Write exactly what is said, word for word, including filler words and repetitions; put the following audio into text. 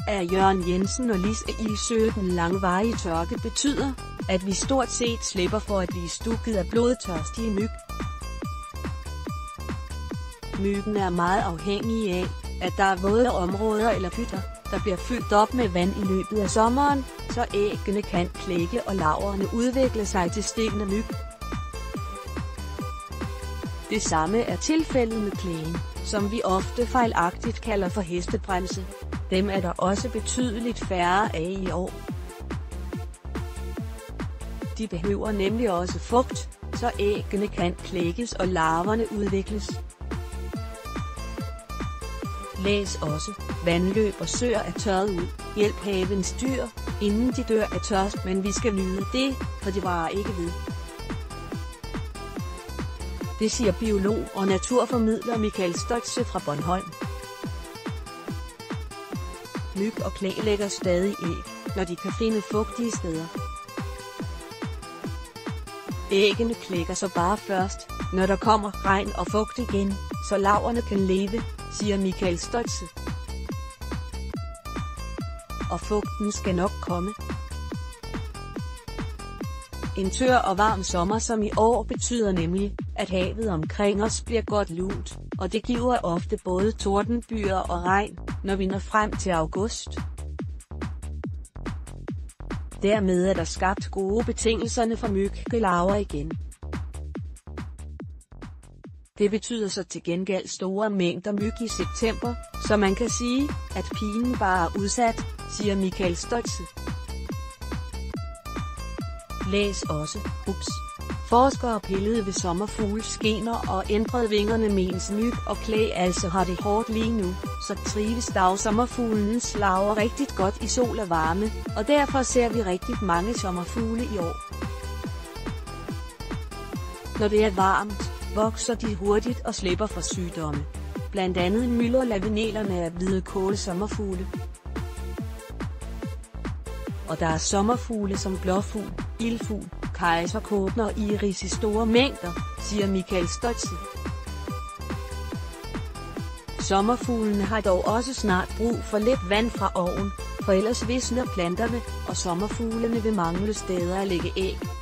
af Jørgen Jensen og Lis Ilsøe. Den langvarige tørke betyder, at vi stort set slipper for at blive stukket af blodtørstige myg. Myggen er meget afhængige af, at der er våde områder eller pytter, der bliver fyldt op med vand i løbet af sommeren, så æggene kan klække og larverne udvikle sig til stikkende myg. Det samme er tilfældet med klægen, som vi ofte fejlagtigt kalder for hestebremse. Dem er der også betydeligt færre af i år. De behøver nemlig også fugt, så æggene kan klækkes og larverne udvikles. Læs også, vandløb og søer er tørret ud. Hjælp havens dyr, inden de dør af tørst, men vi skal nyde det, for det varer ikke ved. Det siger biolog og naturformidler Michael Stotze fra Bornholm. Myg og klæ lægger stadig æg, når de kan finde fugtige steder. Æggene klækker så bare først, når der kommer regn og fugt igen, så larverne kan leve, siger Michael Stotze. Og fugten skal nok komme. En tør og varm sommer som i år betyder nemlig, at havet omkring os bliver godt lunt, og det giver ofte både tordenbyer og regn, når vi når frem til august. Dermed er der skabt gode betingelserne for myggelarver igen. Det betyder så til gengæld store mængder myg i september, så man kan sige, at pigen bare er udsat, siger Michael Stotze. Læs også, ups. Forskere pillede ved sommerfugles skener og ændrede vingerne, mens myg og klæ altså har det hårdt lige nu, så trives dagsommerfuglens larver rigtig godt i sol og varme, og derfor ser vi rigtig mange sommerfugle i år. Når det er varmt, vokser de hurtigt og slipper for sygdomme. Blandt andet myldrer lavenelerne af hvidkål sommerfugle. Og der er sommerfugle som blåfugl, ildfugl, kejserkåbner og iris i store mængder, siger Michael Stotze. Sommerfuglene har dog også snart brug for lidt vand fra oven, for ellers visner planterne, og sommerfuglene vil mangle steder at lægge æg.